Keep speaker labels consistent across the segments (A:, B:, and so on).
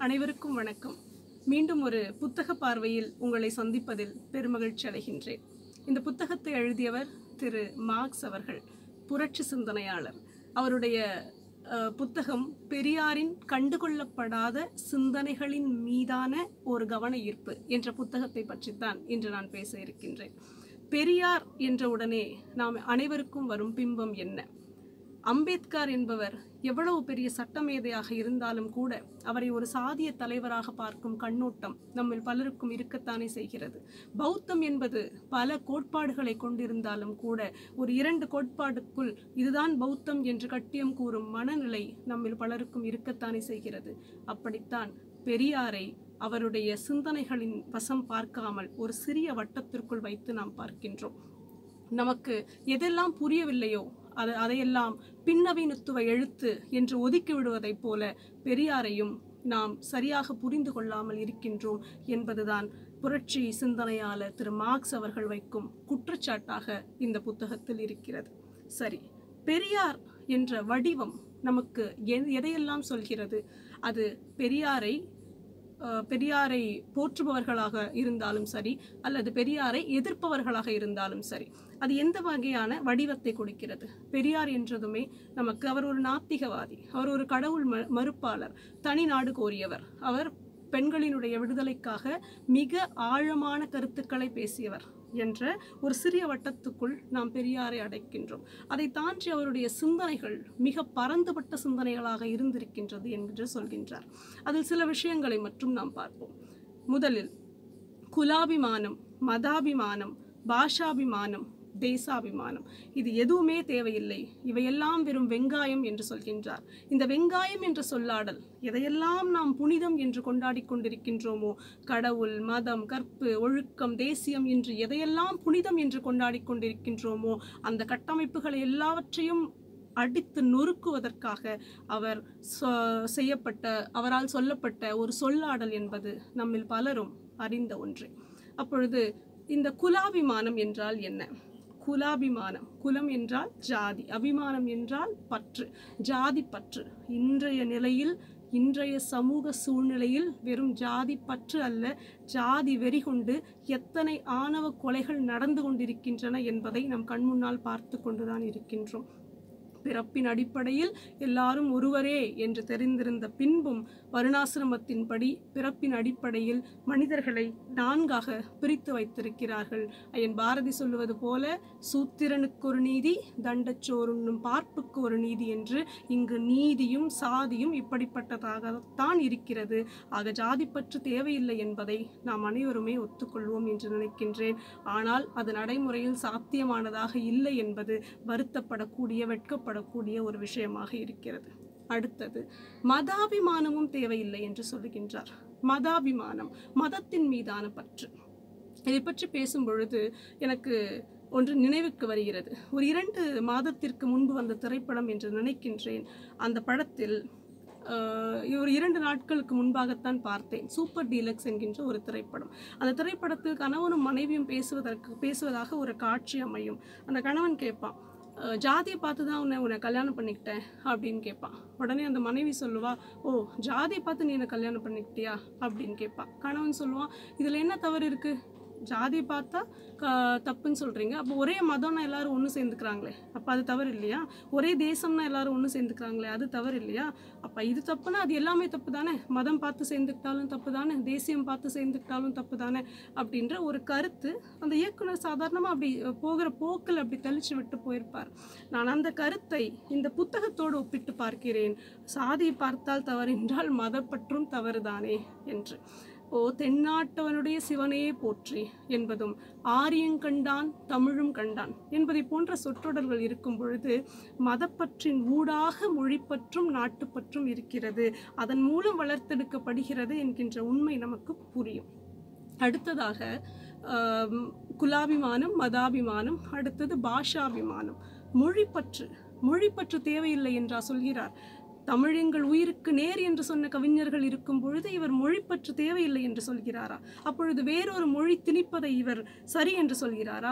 A: அனைவருக்கும் வணக்கம். மீண்டும் ஒரு புத்தக பார்வையில் உங்களை சந்திப்பதில் பெருமகிழ்ச்சி அடைகின்றேன். இந்த புத்தகத்தை எழுதியவர் திரு மார்க்ஸ் அவர்கள், புரட்சி சிந்தனையாளர். அவருடைய புத்தகம் பெரியாரின் கண்டுகொள்ளப்படாத சிந்தனைகளின் மீதான ஒரு கவன ஈர்ப்பு என்ற புத்தகத்தை பற்றித்தான் இன்று நான் பேச இருக்கின்றேன். பெரியார் என்ற உடனே நாம் அனைவருக்கும் வரும் பிம்பம் என்ன? அம்பேத்கர் என்பவர் எவ்வளவு பெரிய சட்டமேதையாக இருந்தாலும் கூட அவரை ஒரு சாதிய தலைவராக பார்க்கும் கண்ணோட்டம் நம்மில் பலருக்கும் இருக்கத்தானே செய்கிறது. பௌத்தம் என்பது பல கோட்பாடுகளை கொண்டிருந்தாலும் கூட ஒரு 2 கோட்பாடுக்குள் இதுதான் பௌத்தம் என்று கட்டியம் கூறும் மனநிலை நம்மில் பலருக்கும் இருக்கத்தானே செய்கிறது. அப்படித்தான் பெரியாரை அவருடைய சிந்தனைகளின் வசம் பார்க்காமல் ஒரு சிறிய வட்டத்திற்குள் வைத்து நாம் பார்க்கின்றோம். நமக்கு எதெல்லாம் புரியவில்லையோ அதையெல்லாம் பின்னவீனத்துவ எழுத்து என்று ஒதுக்கி விடுவதைப் போல பெரியாரையும் நாம் சரியாக புரிந்து கொள்ளாமல் இருக்கின்றோம் என்பதுதான் புரட்சி சிந்தனையாளர் திரு மார்க்ஸ் அவர்கள் வைக்கும் குற்றச்சாட்டாக இந்த புத்தகத்தில் இருக்கிறது. சரி, பெரியார் என்ற வடிவம் நமக்கு எதையெல்லாம் சொல்கிறது? அது பெரியாரை போற்றுபவர்களாக இருந்தாலும் சரி, அல்லது பெரியாரை எதிர்ப்பவர்களாக இருந்தாலும் சரி, அது எந்த வகையான வடிவத்தை கொடுக்கிறது? பெரியார் என்றதுமே நமக்கு அவர் ஒரு நாத்திகவாதி, அவர் ஒரு கடவுள் மறுப்பாளர், தனி நாடு கோரியவர், அவர் பெண்களினுடைய விடுதலைக்காக மிக ஆழமான கருத்துக்களை பேசியவர் என்ற ஒரு சிறிய வட்டத்துக்குள் நாம் பெரியாரை அடைக்கின்றோம். அதை தாண்டி அவருடைய சிந்தனைகள் மிக பரந்துபட்ட சிந்தனைகளாக இருந்திருக்கின்றது என்று சொல்கின்றார். அதில் சில விஷயங்களை மட்டும் நாம் பார்ப்போம். முதலில் குலாபிமானம், மதாபிமானம், பாஷாபிமானம், தேசாபிமானம், இது எதுவுமே தேவையில்லை, இவையெல்லாம் வெறும் வெங்காயம் என்று சொல்கின்றார். இந்த வெங்காயம் என்ற சொல்லாடல் எதையெல்லாம் நாம் புனிதம் என்று கொண்டாடி கொண்டிருக்கின்றோமோ, கடவுள், மதம், கற்பு, ஒழுக்கம், தேசியம் என்று எதையெல்லாம் புனிதம் என்று கொண்டாடி கொண்டிருக்கின்றோமோ அந்த கட்டமைப்புகளை எல்லாவற்றையும் அடித்து நொறுக்குவதற்காக அவரால் சொல்லப்பட்ட ஒரு சொல்லாடல் என்பது நம்மில் பலரும் அறிந்த ஒன்று. அப்பொழுது இந்த குலாபிமானம் என்றால் என்ன? குலாபிமானம், குலம் என்றால் ஜாதி, அபிமானம் என்றால் பற்று, ஜாதி பற்று. இன்றைய சமூக சூழ்நிலையில் வெறும் ஜாதி பற்று அல்ல, ஜாதி வெறி கொண்டு எத்தனை ஆணவ கொலைகள் நடந்து கொண்டிருக்கின்றன என்பதை நம் கண்முன்னால் பார்த்து கொண்டுதான் இருக்கின்றோம். பிறப்பின் அடிப்படையில் எல்லாரும் ஒருவரே என்று தெரிந்திருந்த பின்பும் வருணாசிரமத்தின்படி பிறப்பின் அடிப்படையில் மனிதர்களை 4ஆக பிரித்து வைத்திருக்கிறார்கள். ஐயன் பாரதி சொல்லுவது போல, சூத்திரனுக்கு ஒரு நீதி, தண்டச்சோறுண்ணும் பார்ப்புக்கு ஒரு நீதி என்று இங்கு நீதியும் சாதியும் இப்படிப்பட்டதாகத்தான் இருக்கிறது. ஆக ஜாதிப்பற்று தேவையில்லை என்பதை நாம் அனைவருமே ஒத்துக்கொள்வோம் என்று நினைக்கின்றேன். ஆனால் அது நடைமுறையில் சாத்தியமானதாக இல்லை என்பது வருத்தப்படக்கூடிய, வெட்கப்படக்கூடிய ஒரு விஷயமாக இருக்கிறது. அடுத்தது மதாபிமானமும் தேவையில்லை என்று சொல்லுகின்றார். மதாபிமானம், மதத்தின் மீதான பற்று. இதை பற்றி பேசும் பொழுது எனக்கு ஒன்று நினைவுக்கு வருகிறது. ஒரு 2 மாதத்திற்கு முன்பு வந்த திரைப்படம் என்று நினைக்கின்றேன். அந்த படத்தில் ஒரு 2 நாட்களுக்கு முன்பாகத்தான் பார்த்தேன். சூப்பர் டீலக்ஸ் என்கின்ற ஒரு திரைப்படம். அந்த திரைப்படத்தில் கணவனும் மனைவியும் பேசுவதாக ஒரு காட்சி அமையும். அந்த கணவன் கேட்பான், ஜாதியை பார்த்து தான் உன்னை கல்யாணம் பண்ணிக்கிட்டேன் அப்படின்னு கேட்பான். உடனே அந்த மனைவி சொல்லுவா, ஓ, ஜாதியை பார்த்து நீ என்னை கல்யாணம் பண்ணிக்கிட்டியா அப்படின்னு கேட்பான். கணவன் சொல்லுவான், இதில் என்ன தவறு இருக்குது? ஜாதியை பார்த்தா தப்புன்னு சொல்கிறீங்க, அப்போ ஒரே மதம்னா எல்லாரும் ஒன்று சேர்ந்துக்கிறாங்களே, அப்போ அது தவறு இல்லையா? ஒரே தேசம்னா எல்லாரும் ஒன்று சேர்ந்துக்கிறாங்களே, அது தவறு இல்லையா? அப்போ இது தப்புனா அது எல்லாமே தப்பு தானே? மதம் பார்த்து சேர்ந்துக்கிட்டாலும் தப்பு தானே, தேசியம் பார்த்து சேர்ந்துக்கிட்டாலும் தப்பு தானே அப்படின்ற ஒரு கருத்து அந்த இயக்குனர் சாதாரணமாக அப்படி போகிற போக்கில் அப்படி தெளிச்சு விட்டு போயிருப்பார். நான் அந்த கருத்தை இந்த புத்தகத்தோடு ஒப்பிட்டு பார்க்கிறேன். சாதியை பார்த்தால் தவறு என்றால் மதப்பற்றும் தவறுதானே என்று. தென்னாட்டவனுடைய சிவனையே போற்றி என்பதும், ஆரியங்கண்டான் தமிழும் கண்டான் என்பதை போன்ற சொற்றொடர்கள் இருக்கும் பொழுது மதப்பற்றின் ஊடாக மொழிப்பற்றும் நாட்டுப்பற்றும் இருக்கிறது, அதன் மூலம் வளர்த்தெடுக்கப்படுகிறது என்கின்ற உண்மை நமக்கு புரியும். அடுத்ததாக குலாபிமானம், மதாபிமானம். அடுத்தது பாஷாபிமானம், மொழிப்பற்று தேவையில்லை என்றா சொல்கிறார். தமிழ் எங்கள் உயிருக்கு நேர் என்று சொன்ன கவிஞர்கள் இருக்கும் பொழுது இவர் மொழிப்பற்று தேவையில்லை என்று சொல்கிறாரா? அப்பொழுது வேறொரு மொழி திணிப்பதை இவர் சரி என்று சொல்கிறாரா?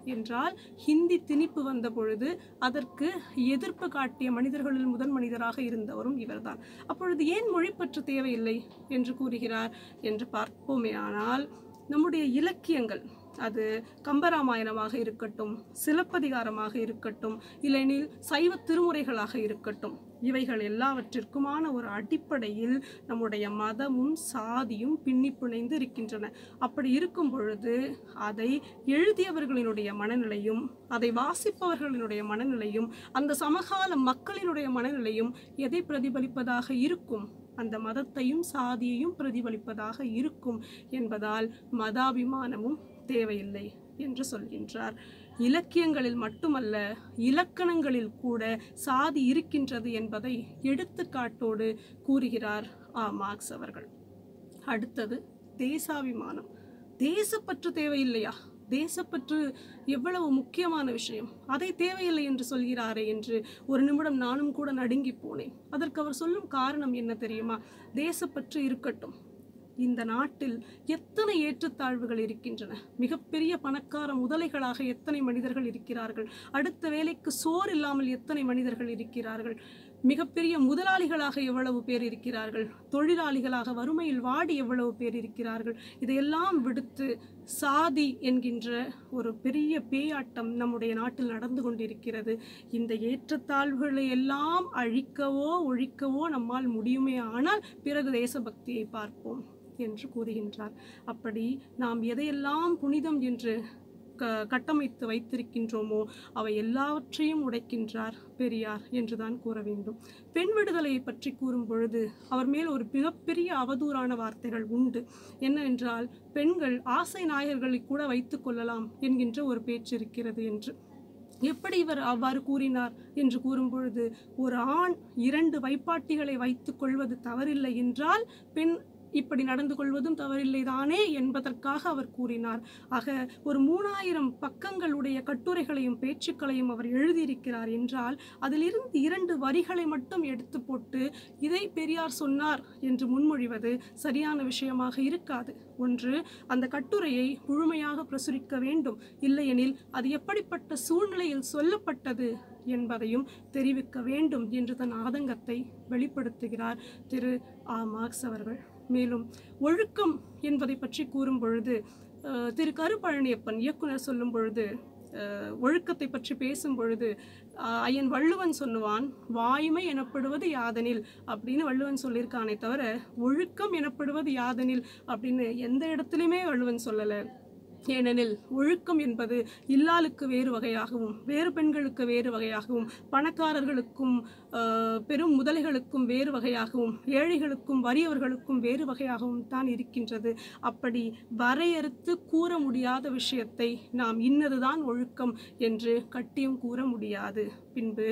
A: என்றால் ஹிந்தி திணிப்பு வந்த பொழுது அதற்கு எதிர்ப்பு காட்டிய மனிதர்களில் முதன் மனிதராக இருந்தவரும் இவர்தான். அப்பொழுது ஏன் மொழிப்பற்று தேவையில்லை என்று கூறுகிறார் என்று பார்ப்போமே. ஆனால் நம்முடைய இலக்கியங்கள், அது கம்பராமாயணமாக இருக்கட்டும், சிலப்பதிகாரமாக இருக்கட்டும், இல்லையெனில் சைவ திருமுறைகளாக இருக்கட்டும், இவைகள் எல்லாவற்றிற்குமான ஒரு அடிப்படையில் நம்முடைய மதமும் சாதியும் பின்னி பிணைந்து இருக்கின்றன. அப்படி இருக்கும் பொழுது அதை எழுதியவர்களினுடைய மனநிலையும் அதை வாசிப்பவர்களினுடைய மனநிலையும் அந்த சமகால மக்களினுடைய மனநிலையும் எதை பிரதிபலிப்பதாக இருக்கும்? அந்த மதத்தையும் சாதியையும் பிரதிபலிப்பதாக இருக்கும் என்பதால் மதாபிமானமும் தேவையில்லை என்று சொல்கின்றார். இலக்கியங்களில் மட்டுமல்ல, இலக்கணங்களில் கூட சாதி இருக்கின்றது என்பதை எடுத்துக்காட்டோடு கூறுகிறார் மார்க்ஸ் அவர்கள். அடுத்தது தேசாபிமானம். தேசப்பற்று தேவையில்லையா? தேசப்பற்று எவ்வளவு முக்கியமான விஷயம், அதை தேவையில்லை என்று சொல்கிறாரே என்று ஒரு நிமிடம் நானும் கூட நடுங்கி போனேன். அதற்கு அவர் சொல்லும் காரணம் என்ன தெரியுமா? தேசப்பற்று இருக்கட்டும், இந்த நாட்டில் எத்தனை ஏற்றத்தாழ்வுகள் இருக்கின்றன. மிகப்பெரிய பணக்கார முதலைகளாக எத்தனை மனிதர்கள் இருக்கிறார்கள். அடுத்த வேலைக்கு சோறு இல்லாமல் எத்தனை மனிதர்கள் இருக்கிறார்கள். மிகப்பெரிய முதலாளிகளாக எவ்வளவு பேர் இருக்கிறார்கள். தொழிலாளிகளாக வறுமையில் வாடி எவ்வளவு பேர் இருக்கிறார்கள். இதையெல்லாம் விடுத்து சாதி என்கின்ற ஒரு பெரிய பேயாட்டம் நம்முடைய நாட்டில் நடந்து கொண்டிருக்கிறது. இந்த ஏற்றத்தாழ்வுகளை எல்லாம் அழிக்கவோ ஒழிக்கவோ நம்மால் முடியுமே ஆனால் பிறகு தேசபக்தியை பார்ப்போம் என்று கூறுகின்றார். அப்படி நாம் எதையெல்லாம் புனிதம் என்று கட்டமைத்து வைத்திருக்கின்றோமோ அவை எல்லாவற்றையும் உடைக்கின்றார் பெரியார் என்றுதான் கூற வேண்டும். பெண் விடுதலையை பற்றி கூறும் பொழுது அவர் மேல் ஒரு மிகப்பெரிய அவதூறான வார்த்தைகள் உண்டு. என்னவென்றால், பெண்கள் ஆசை நாயகர்களை கூட வைத்துக் கொள்ளலாம் என்கின்ற ஒரு பேச்சு இருக்கிறது என்று. எப்படி இவர் அவ்வாறு கூறினார் என்று கூறும் பொழுது, ஒரு ஆண் 2 வைப்பாட்டிகளை வைத்துக் கொள்வது தவறில்லை என்றால் பெண் இப்படி நடந்து கொள்வதும் தவறில்லைதானே என்பதற்காக அவர் கூறினார். ஆக ஒரு 3000 பக்கங்களுடைய கட்டுரைகளையும் பேச்சுக்களையும் அவர் எழுதியிருக்கிறார் என்றால் அதிலிருந்து 2 வரிகளை மட்டும் எடுத்து போட்டு இதை பெரியார் சொன்னார் என்று முன்மொழிவது சரியான விஷயமாக இருக்காது. ஒன்று, அந்த கட்டுரையை முழுமையாக பிரசுரிக்க வேண்டும். இல்லையெனில் அது எப்படிப்பட்ட சூழ்நிலையில் சொல்லப்பட்டது என்பதையும் தெரிவிக்க வேண்டும் என்று தன் ஆதங்கத்தை வெளிப்படுத்துகிறார் திரு மார்க்ஸ் அவர்கள். மேலும் ஒழுக்கம் என்பதை பற்றி கூறும் பொழுது திரு கருப்பழனியப்பன் இயக்குனர் சொல்லும் பொழுது, ஒழுக்கத்தை பற்றி பேசும் பொழுது ஐயன் வள்ளுவன் சொல்லுவான், வாய்மை எனப்படுவது யாதெனில் அப்படின்னு வள்ளுவன் சொல்லியிருக்கானே தவிர ஒழுக்கம் எனப்படுவது யாதெனில் அப்படின்னு எந்த இடத்துலையுமே வள்ளுவன் சொல்லலை. ஏனெனில் ஒழுக்கம் என்பது இல்லாளுக்கு வேறு வகையாகவும் வேறு பெண்களுக்கு வேறு வகையாகவும் பணக்காரர்களுக்கும் பெரும் முதலைகளுக்கும் வேறு வகையாகவும் ஏழைகளுக்கும் வறியவர்களுக்கும் வேறு வகையாகவும் தான் இருக்கின்றது. அப்படி வரையறுத்து கூற முடியாத விஷயத்தை நாம் இன்னதுதான் ஒழுக்கம் என்று கட்டியும் கூற முடியாது. பின்பு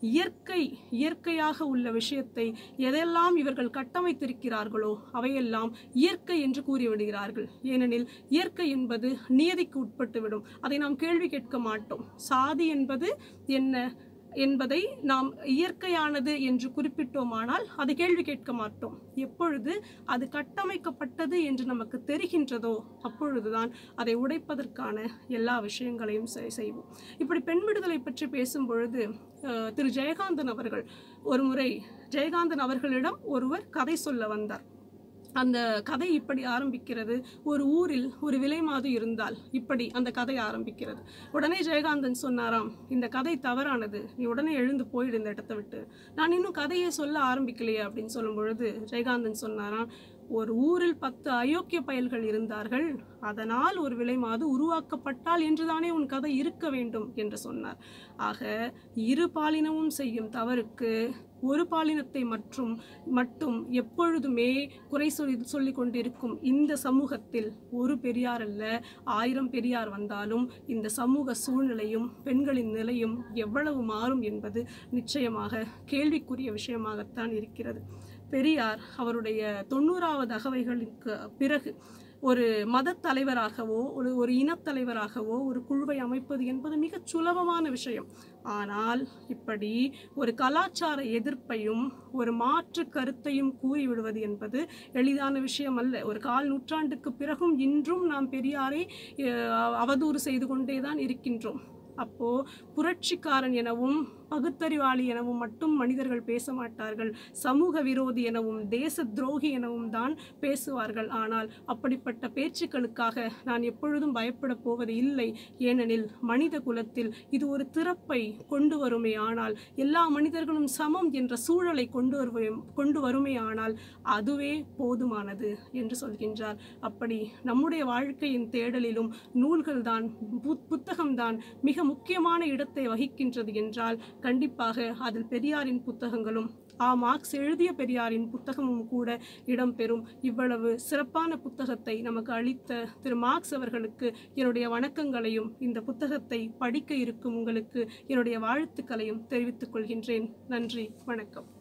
A: இயற்கையாக உள்ள விஷயத்தை எதெல்லாம் இவர்கள் கட்டமைத்திருக்கிறார்களோ அவையெல்லாம் இயற்கை என்று கூறிவிடுகிறார்கள். ஏனெனில் இயற்கை என்பது நியதிக்கு உட்பட்டுவிடும். அதை நாம் கேள்வி கேட்க மாட்டோம். சாதி என்பது என்ன என்பதை நாம் இயற்கையானது என்று குறிப்பிட்டோமானால் அதை கேள்வி கேட்க மாட்டோம். எப்பொழுது அது கட்டமைக்கப்பட்டது என்று நமக்கு தெரிகின்றதோ அப்பொழுதுதான் அதை உடைப்பதற்கான எல்லா விஷயங்களையும் செய்வோம். இப்படி பெண் விடுதலை பற்றி பேசும் பொழுது திரு ஜெயகாந்தன் அவர்கள் ஒரு முறை ஜெயகாந்தன் அவர்களிடம் ஒருவர் கதை சொல்ல வந்தார். அந்த கதை இப்படி ஆரம்பிக்கிறது. ஒரு ஊரில் ஒரு விலைமாது இருந்தால் இப்படி அந்த கதை ஆரம்பிக்கிறது. உடனே ஜெயகாந்தன் சொன்னாராம், இந்த கதை தவறானது, நீ உடனே எழுந்து போயிடு இந்த இடத்தை விட்டு, நான் இன்னும் கதையை சொல்ல ஆரம்பிக்கலையே அப்படின்னு சொல்லும் பொழுது ஜெயகாந்தன் சொன்னாராம், ஒரு ஊரில் 10 அயோக்கிய பயல்கள் இருந்தார்கள், அதனால் ஒரு விலைமாது உருவாக்கப்பட்டால் என்றுதானே உன் கதை இருக்க வேண்டும் என்று சொன்னார். ஆக இரு பாலினமும் செய்யும் தவறுக்கு ஒரு பாலினத்தை மட்டும் எப்பொழுதுமே குறை சொல்லிக் கொண்டிருக்கும் இந்த சமூகத்தில் ஒரு பெரியார் அல்ல 1000 பெரியார் வந்தாலும் இந்த சமூக சூழ்நிலையும் பெண்களின் நிலையும் எவ்வளவு மாறும் என்பது நிச்சயமாக கேள்விக்குரிய விஷயமாகத்தான் இருக்கிறது. பெரியார் அவருடைய 90வது அகவைகளுக்கு பிறகு ஒரு மதத் தலைவராகவோ ஒரு இனத்தலைவராகவோ ஒரு குழுவை அமைப்பது என்பது மிகச் சுலபமான விஷயம். ஆனால் இப்படி ஒரு கலாச்சார எதிர்ப்பையும் ஒரு மாற்று கருத்தையும் கூறிவிடுவது என்பது எளிதான விஷயம் அல்ல. ஒரு 1/4 நூற்றாண்டுக்கு பிறகும் இன்றும் நாம் பெரியாரை அவதூறு செய்து கொண்டேதான் இருக்கின்றோம். அப்போ புரட்சிக்காரன் எனவும் பகுத்தறிவாளி எனவும் மட்டும் மனிதர்கள் பேச மாட்டார்கள். சமூக விரோதி எனவும் தேச துரோகி எனவும் தான் பேசுவார்கள். ஆனால் அப்படிப்பட்ட பேச்சுக்களுக்காக நான் எப்பொழுதும் பயப்பட போவது இல்லை. ஏனெனில் மனித குலத்தில் இது ஒரு திறப்பை கொண்டு வருமே ஆனால், எல்லா மனிதர்களும் சமம் என்ற சூழலை கொண்டு வருமே ஆனால் அதுவே போதுமானது என்று சொல்கின்றார். அப்படி நம்முடைய வாழ்க்கையின் தேடலிலும் நூல்கள்தான், புத்தகம்தான் மிக முக்கியமான இடத்தை வகிக்கின்றது என்றால் கண்டிப்பாக அதில் பெரியாரின் புத்தகங்களும் மார்க்ஸ் எழுதிய பெரியாரின் புத்தகமும் கூட இடம்பெறும். இவ்வளவு சிறப்பான புத்தகத்தை நமக்கு அளித்த திரு மார்க்ஸ் அவர்களுக்கு என்னுடைய வணக்கங்களையும், இந்த புத்தகத்தை படிக்க இருக்கும் உங்களுக்கு என்னுடைய வாழ்த்துக்களையும் தெரிவித்துக் கொள்கின்றேன். நன்றி, வணக்கம்.